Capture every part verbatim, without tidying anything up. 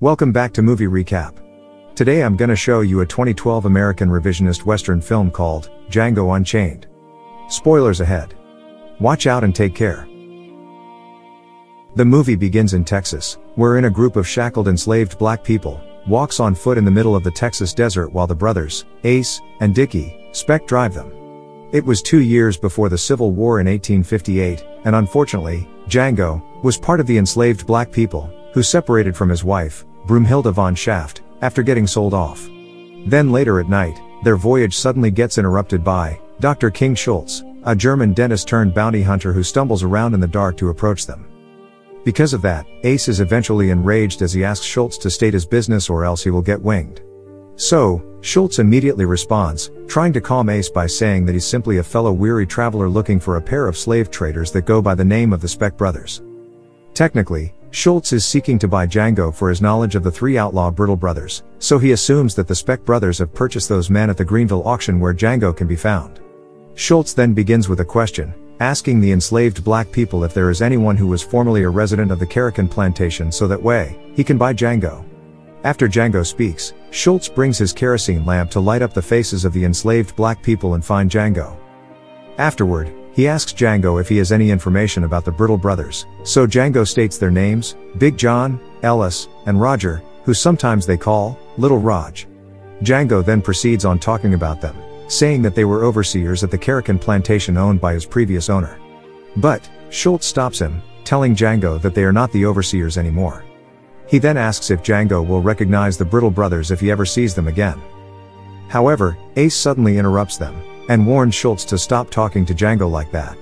Welcome back to Movie Recap. Today I'm gonna show you a twenty twelve American revisionist Western film called Django Unchained. Spoilers ahead. Watch out and take care. The movie begins in Texas, wherein a group of shackled enslaved black people walks on foot in the middle of the Texas desert while the brothers, Ace and Dickie, Speck drive them. It was two years before the Civil War in eighteen fifty-eight, and unfortunately, Django was part of the enslaved black people who separated from his wife, Broomhilda von Schaft, after getting sold off. Then later at night, their voyage suddenly gets interrupted by Doctor King Schultz, a German dentist turned bounty hunter who stumbles around in the dark to approach them. Because of that, Ace is eventually enraged as he asks Schultz to state his business or else he will get winged. So, Schultz immediately responds, trying to calm Ace by saying that he's simply a fellow weary traveler looking for a pair of slave traders that go by the name of the Speck brothers. Technically, Schultz is seeking to buy Django for his knowledge of the three outlaw Brittle brothers, so he assumes that the Speck brothers have purchased those men at the Greenville auction where Django can be found. Schultz then begins with a question, asking the enslaved black people if there is anyone who was formerly a resident of the Caracan Plantation so that way, he can buy Django. After Django speaks, Schultz brings his kerosene lamp to light up the faces of the enslaved black people and find Django. Afterward, he asks Django if he has any information about the Brittle brothers, so Django states their names, Big John, Ellis, and Roger, who sometimes they call Little Raj. Django then proceeds on talking about them, saying that they were overseers at the Caracan Plantation owned by his previous owner. But, Schultz stops him, telling Django that they are not the overseers anymore. He then asks if Django will recognize the Brittle brothers if he ever sees them again. However, Ace suddenly interrupts them, and warns Schultz to stop talking to Django like that.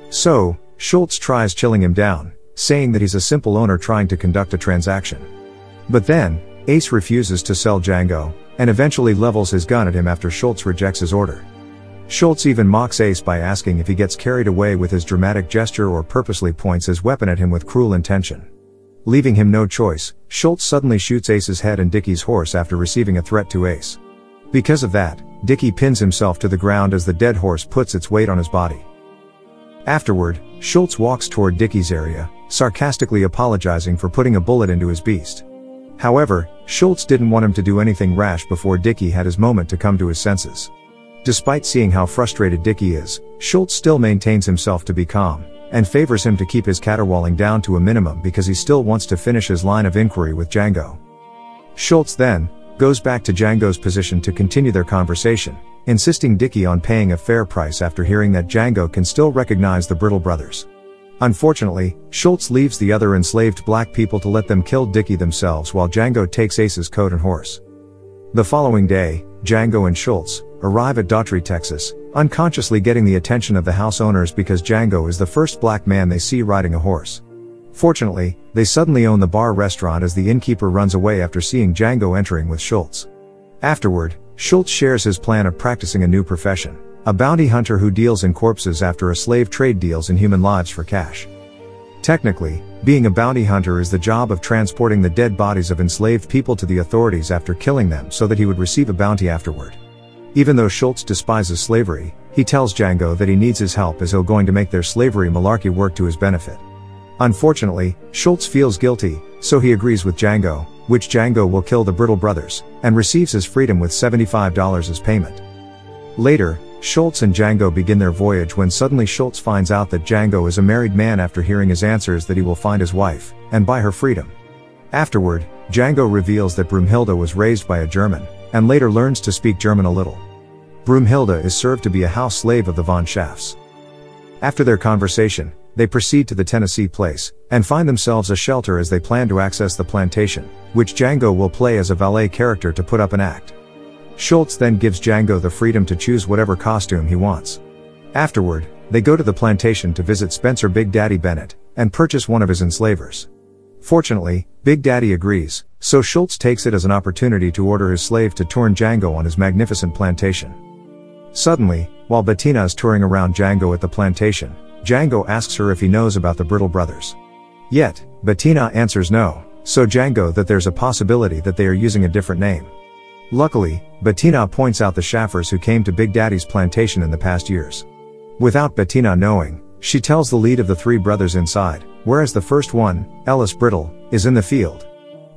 So, Schultz tries chilling him down, saying that he's a simple owner trying to conduct a transaction. But then, Ace refuses to sell Django, and eventually levels his gun at him after Schultz rejects his order. Schultz even mocks Ace by asking if he gets carried away with his dramatic gesture or purposely points his weapon at him with cruel intention. Leaving him no choice, Schultz suddenly shoots Ace's head and Dickie's horse after receiving a threat to Ace. Because of that, Dickie pins himself to the ground as the dead horse puts its weight on his body. Afterward, Schultz walks toward Dickie's area, sarcastically apologizing for putting a bullet into his beast. However, Schultz didn't want him to do anything rash before Dickie had his moment to come to his senses. Despite seeing how frustrated Dickie is, Schultz still maintains himself to be calm, and favors him to keep his caterwauling down to a minimum because he still wants to finish his line of inquiry with Django. Schultz then goes back to Django's position to continue their conversation, insisting Dickie on paying a fair price after hearing that Django can still recognize the Brittle brothers. Unfortunately, Schultz leaves the other enslaved black people to let them kill Dickie themselves while Django takes Ace's coat and horse. The following day, Django and Schultz arrive at Daughtry, Texas, unconsciously getting the attention of the house owners because Django is the first black man they see riding a horse. Fortunately, they suddenly own the bar restaurant as the innkeeper runs away after seeing Django entering with Schultz. Afterward, Schultz shares his plan of practicing a new profession, a bounty hunter who deals in corpses after a slave trade deals in human lives for cash. Technically, being a bounty hunter is the job of transporting the dead bodies of enslaved people to the authorities after killing them so that he would receive a bounty afterward. Even though Schultz despises slavery, he tells Django that he needs his help as he's going to make their slavery malarkey work to his benefit. Unfortunately, Schultz feels guilty, so he agrees with Django, which Django will kill the Brittle brothers, and receives his freedom with seventy-five dollars as payment. Later, Schultz and Django begin their voyage when suddenly Schultz finds out that Django is a married man after hearing his answers that he will find his wife, and buy her freedom. Afterward, Django reveals that Broomhilda was raised by a German, and later learns to speak German a little. Broomhilda is served to be a house slave of the von Schafts. After their conversation, they proceed to the Tennessee place, and find themselves a shelter as they plan to access the plantation, which Django will play as a valet character to put up an act. Schultz then gives Django the freedom to choose whatever costume he wants. Afterward, they go to the plantation to visit Spencer Big Daddy Bennett, and purchase one of his enslavers. Fortunately, Big Daddy agrees, so Schultz takes it as an opportunity to order his slave to turn Django on his magnificent plantation. Suddenly, while Bettina is touring around Django at the plantation, Django asks her if he knows about the Brittle brothers. Yet, Bettina answers no, so Django that there's a possibility that they are using a different name. Luckily, Bettina points out the Schaffers who came to Big Daddy's plantation in the past years. Without Bettina knowing, she tells the lead of the three brothers inside, whereas the first one, Ellis Brittle, is in the field.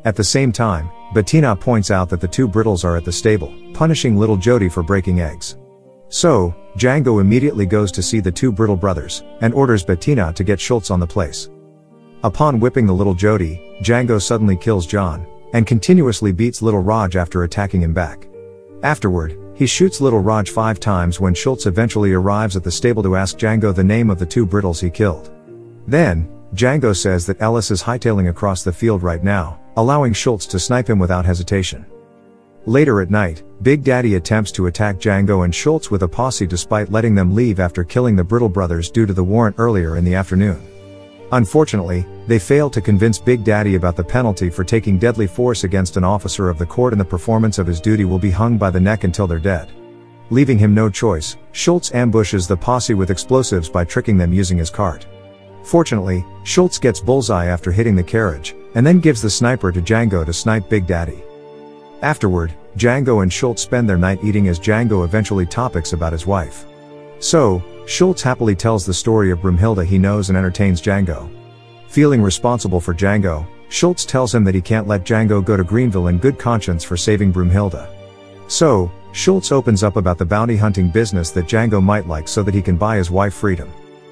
At the same time, Bettina points out that the two Brittles are at the stable, punishing little Jody for breaking eggs. So, Django immediately goes to see the two Brittle brothers, and orders Bettina to get Schultz on the place. Upon whipping the little Jody, Django suddenly kills John, and continuously beats little Raj after attacking him back. Afterward, he shoots little Raj five times when Schultz eventually arrives at the stable to ask Django the name of the two Brittles he killed. Then, Django says that Ellis is hightailing across the field right now, allowing Schultz to snipe him without hesitation. Later at night, Big Daddy attempts to attack Django and Schultz with a posse despite letting them leave after killing the Brittle brothers due to the warrant earlier in the afternoon. Unfortunately, they fail to convince Big Daddy about the penalty for taking deadly force against an officer of the court, and the performance of his duty will be hung by the neck until they're dead. Leaving him no choice, Schultz ambushes the posse with explosives by tricking them using his cart. Fortunately, Schultz gets bullseye after hitting the carriage, and then gives the sniper to Django to snipe Big Daddy. Afterward, Django and Schultz spend their night eating as Django eventually topics about his wife. So, Schultz happily tells the story of Broomhilda he knows and entertains Django. Feeling responsible for Django, Schultz tells him that he can't let Django go to Greenville in good conscience for saving Broomhilda. So, Schultz opens up about the bounty hunting business that Django might like so that he can buy his wife freedom.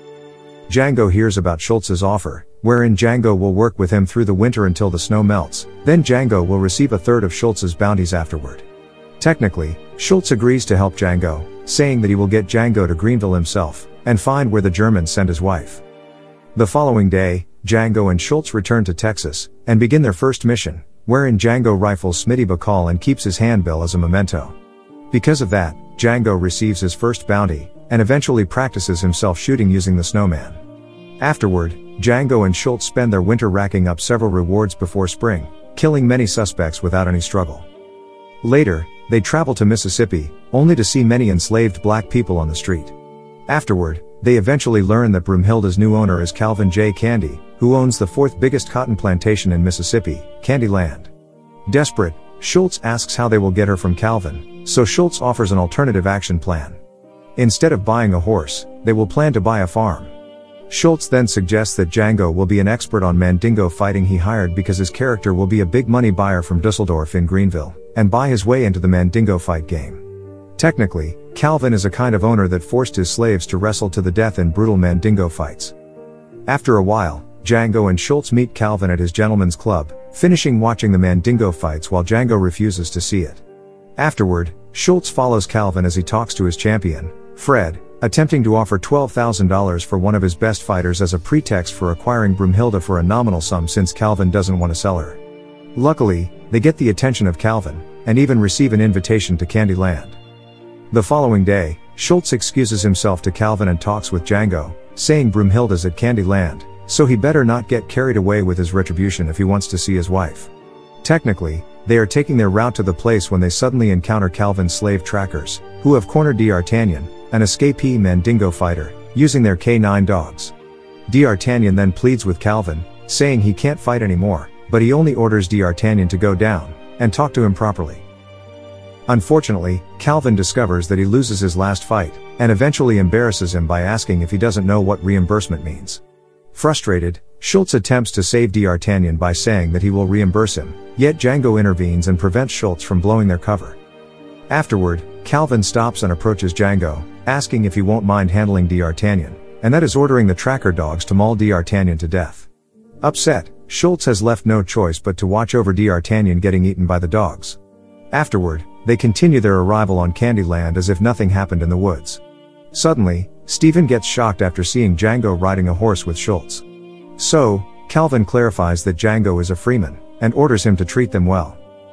Django hears about Schultz's offer, wherein Django will work with him through the winter until the snow melts, then Django will receive a third of Schultz's bounties afterward. Technically, Schultz agrees to help Django, saying that he will get Django to Greenville himself, and find where the Germans sent his wife. The following day, Django and Schultz return to Texas, and begin their first mission, wherein Django rifles Smitty Bacall and keeps his handbill as a memento. Because of that, Django receives his first bounty, and eventually practices himself shooting using the snowman. Afterward, Django and Schultz spend their winter racking up several rewards before spring, killing many suspects without any struggle. Later, they travel to Mississippi, only to see many enslaved black people on the street. Afterward, they eventually learn that Broomhilda's new owner is Calvin J. Candy, who owns the fourth biggest cotton plantation in Mississippi, Candyland. Desperate, Schultz asks how they will get her from Calvin, so Schultz offers an alternative action plan. Instead of buying a horse, they will plan to buy a farm. Schultz then suggests that Django will be an expert on Mandingo fighting he hired because his character will be a big money buyer from Dusseldorf in Greenville, and buy his way into the Mandingo fight game. Technically, Calvin is a kind of owner that forced his slaves to wrestle to the death in brutal Mandingo fights. After a while, Django and Schultz meet Calvin at his gentleman's club, finishing watching the Mandingo fights while Django refuses to see it. Afterward, Schultz follows Calvin as he talks to his champion, Fred, attempting to offer twelve thousand dollars for one of his best fighters as a pretext for acquiring Broomhilda for a nominal sum since Calvin doesn't want to sell her. Luckily, they get the attention of Calvin, and even receive an invitation to Candyland. The following day, Schultz excuses himself to Calvin and talks with Django, saying Broomhilda's at Candyland, so he better not get carried away with his retribution if he wants to see his wife. Technically, they are taking their route to the place when they suddenly encounter Calvin's slave trackers, who have cornered D'Artagnan, an escapee Mandingo fighter, using their K nine dogs. D'Artagnan then pleads with Calvin, saying he can't fight anymore, but he only orders D'Artagnan to go down, and talk to him properly. Unfortunately, Calvin discovers that he loses his last fight, and eventually embarrasses him by asking if he doesn't know what reimbursement means. Frustrated, Schultz attempts to save D'Artagnan by saying that he will reimburse him, yet Django intervenes and prevents Schultz from blowing their cover. Afterward, Calvin stops and approaches Django, asking if he won't mind handling D'Artagnan, and that is ordering the tracker dogs to maul D'Artagnan to death. Upset, Schultz has left no choice but to watch over D'Artagnan getting eaten by the dogs. Afterward, they continue their arrival on Candyland as if nothing happened in the woods. Suddenly, Stephen gets shocked after seeing Django riding a horse with Schultz. So, Calvin clarifies that Django is a freeman, and orders him to treat them well.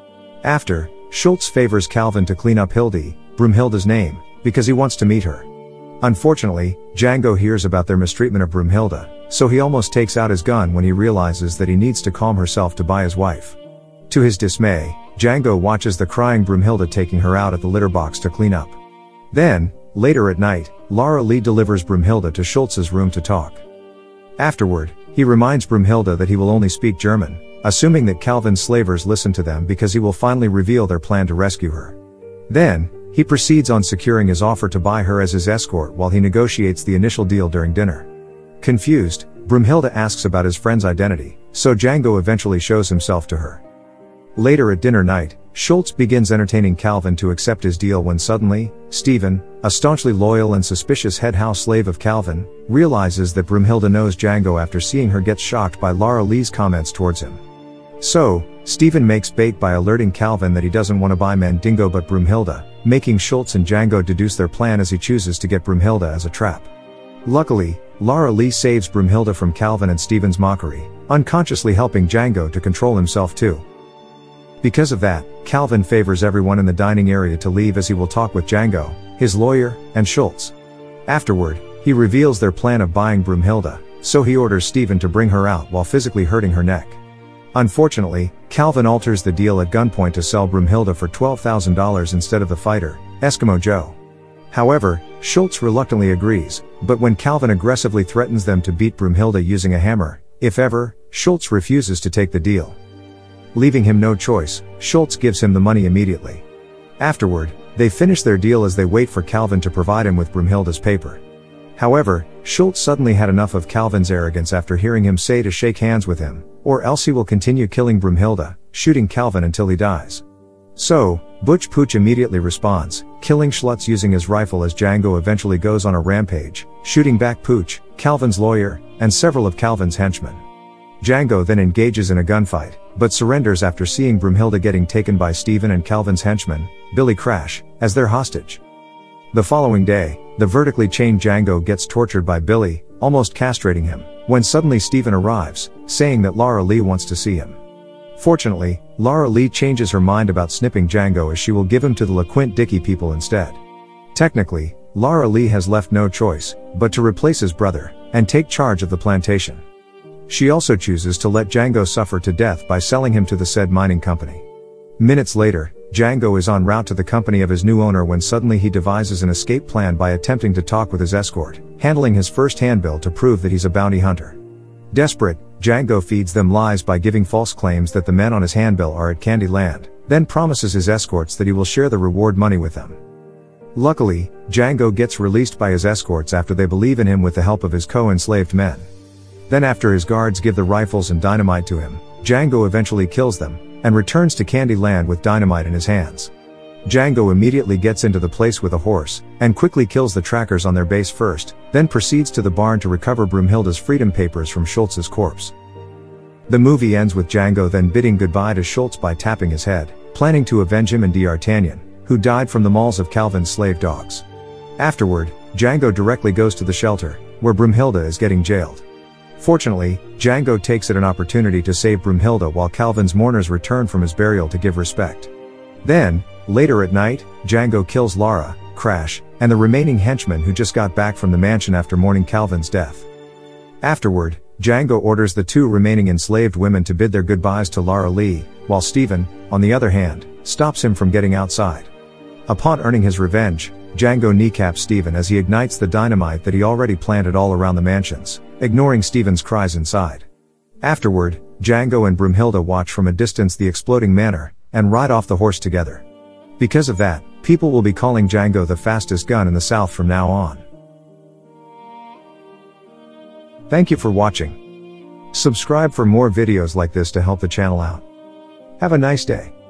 After, Schultz favors Calvin to clean up Hildy, Broomhilda's name, because he wants to meet her. Unfortunately, Django hears about their mistreatment of Broomhilda, so he almost takes out his gun when he realizes that he needs to calm herself to buy his wife. To his dismay, Django watches the crying Broomhilda taking her out at the litter box to clean up. Then, later at night, Lara Lee delivers Broomhilda to Schultz's room to talk. Afterward, he reminds Broomhilda that he will only speak German, assuming that Calvin's slavers listen to them because he will finally reveal their plan to rescue her. Then, he proceeds on securing his offer to buy her as his escort while he negotiates the initial deal during dinner. Confused, Broomhilda asks about his friend's identity, so Django eventually shows himself to her. Later at dinner night, Schultz begins entertaining Calvin to accept his deal when suddenly, Stephen, a staunchly loyal and suspicious head house slave of Calvin, realizes that Broomhilda knows Django after seeing her get shocked by Lara Lee's comments towards him. So, Stephen makes bait by alerting Calvin that he doesn't want to buy Mandingo but Broomhilda, making Schultz and Django deduce their plan as he chooses to get Broomhilda as a trap. Luckily, Lara Lee saves Broomhilda from Calvin and Stephen's mockery, unconsciously helping Django to control himself too. Because of that, Calvin favors everyone in the dining area to leave as he will talk with Django, his lawyer, and Schultz. Afterward, he reveals their plan of buying Broomhilda, so he orders Stephen to bring her out while physically hurting her neck. Unfortunately, Calvin alters the deal at gunpoint to sell Broomhilda for twelve thousand dollars instead of the fighter, Eskimo Joe. However, Schultz reluctantly agrees, but when Calvin aggressively threatens them to beat Broomhilda using a hammer, if ever, Schultz refuses to take the deal. Leaving him no choice, Schultz gives him the money immediately. Afterward, they finish their deal as they wait for Calvin to provide him with Broomhilda's paper. However, Schultz suddenly had enough of Calvin's arrogance after hearing him say to shake hands with him, or else he will continue killing Broomhilda, shooting Calvin until he dies. So, Butch Pooch immediately responds, killing Schultz using his rifle as Django eventually goes on a rampage, shooting back Pooch, Calvin's lawyer, and several of Calvin's henchmen. Django then engages in a gunfight, but surrenders after seeing Broomhilda getting taken by Stephen and Calvin's henchman, Billy Crash, as their hostage. The following day, the vertically chained Django gets tortured by Billy, almost castrating him, when suddenly Stephen arrives, saying that Lara Lee wants to see him. Fortunately, Lara Lee changes her mind about snipping Django as she will give him to the LaQuint Dickey people instead. Technically, Lara Lee has left no choice, but to replace his brother, and take charge of the plantation. She also chooses to let Django suffer to death by selling him to the said mining company. Minutes later, Django is en route to the company of his new owner when suddenly he devises an escape plan by attempting to talk with his escort, handling his first handbill to prove that he's a bounty hunter. Desperate, Django feeds them lies by giving false claims that the men on his handbill are at Candyland, then promises his escorts that he will share the reward money with them. Luckily, Django gets released by his escorts after they believe in him with the help of his co-enslaved men. Then after his guards give the rifles and dynamite to him, Django eventually kills them, and returns to Candyland with dynamite in his hands. Django immediately gets into the place with a horse, and quickly kills the trackers on their base first, then proceeds to the barn to recover Broomhilda's freedom papers from Schultz's corpse. The movie ends with Django then bidding goodbye to Schultz by tapping his head, planning to avenge him and D'Artagnan, who died from the mauls of Calvin's slave dogs. Afterward, Django directly goes to the shelter, where Broomhilda is getting jailed. Fortunately, Django takes it an opportunity to save Broomhilda while Calvin's mourners return from his burial to give respect. Then, later at night, Django kills Lara, Crash, and the remaining henchmen who just got back from the mansion after mourning Calvin's death. Afterward, Django orders the two remaining enslaved women to bid their goodbyes to Lara Lee, while Stephen, on the other hand, stops him from getting outside. Upon earning his revenge, Django kneecaps Stephen as he ignites the dynamite that he already planted all around the mansions, ignoring Stephen's cries inside. Afterward, Django and Broomhilda watch from a distance the exploding manor, and ride off the horse together. Because of that, people will be calling Django the fastest gun in the South from now on. Thank you for watching. Subscribe for more videos like this to help the channel out. Have a nice day.